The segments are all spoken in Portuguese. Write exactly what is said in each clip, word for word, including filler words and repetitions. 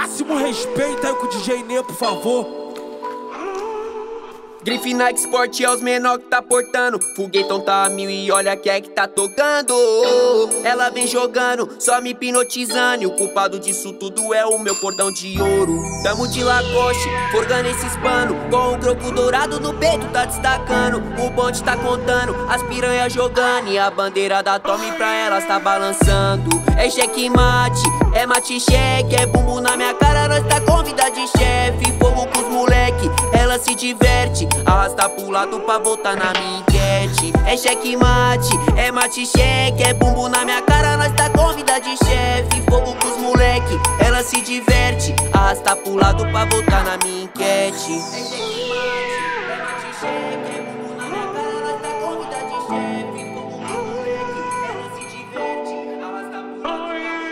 Máximo respeito aí com o D J Nê, por favor. Grife Nike Sport é os menor que tá portando. Foguetão tá a mil e olha quem é que tá tocando. Ela vem jogando, só me hipnotizando. E o culpado disso tudo é o meu cordão de ouro. Tamo de Lacoste, forgando esses pano. Com o croco dourado no peito tá destacando. O bonde tá contando, as piranhas jogando. E a bandeira da Tommy pra elas tá balançando. É cheque mate, é mate cheque. É bumbum na minha cara, nós tá com vida de chefe. Fogo com os moleque, ela se diverte. Arrasta pro lado pra voltar na minha enquete. É cheque mate, é mate cheque. É bumbum na minha cara, nós tá com vida de chefe. Fogo com os moleque, ela se diverte. Arrasta pro lado pra voltar na minha enquete. É cheque mate, é mate cheque. É bumbum na minha cara, nós tá com vida de chefe. Fogo com os moleque, ela se diverte. Arrasta pro lado.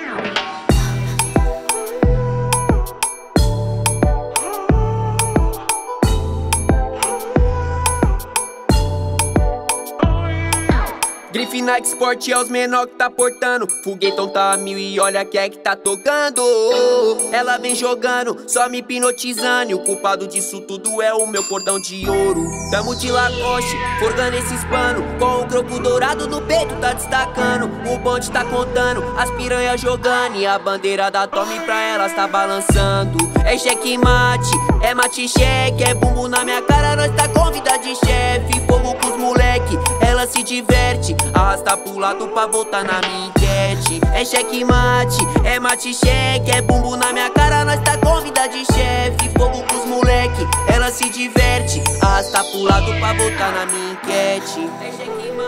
Grife Nike Sport é os menor que tá portando. Foguetão tá a mil e olha quem é que tá tocando. Ela vem jogando, só me hipnotizando. E o culpado disso tudo é o meu cordão de ouro. Tamo de Lacoste, forgando esses pano. Com o croco dourado no peito tá destacando. O bonde tá contando, as piranhas jogando. E a bandeira da Tommy pra elas tá balançando. É cheque mate, é mate cheque. É bumbum na minha cara, nós tá com vida de chefe. Fogo com os moleque, ela se diverte. Arrasta pro lado pra voltar na minha enquete. É cheque mate, é mate cheque. É bumbum na minha cara, nós tá com vida de chefe. Fogo com os moleque, ela se diverte. Arrasta pro lado pra voltar na minha enquete. É cheque mate.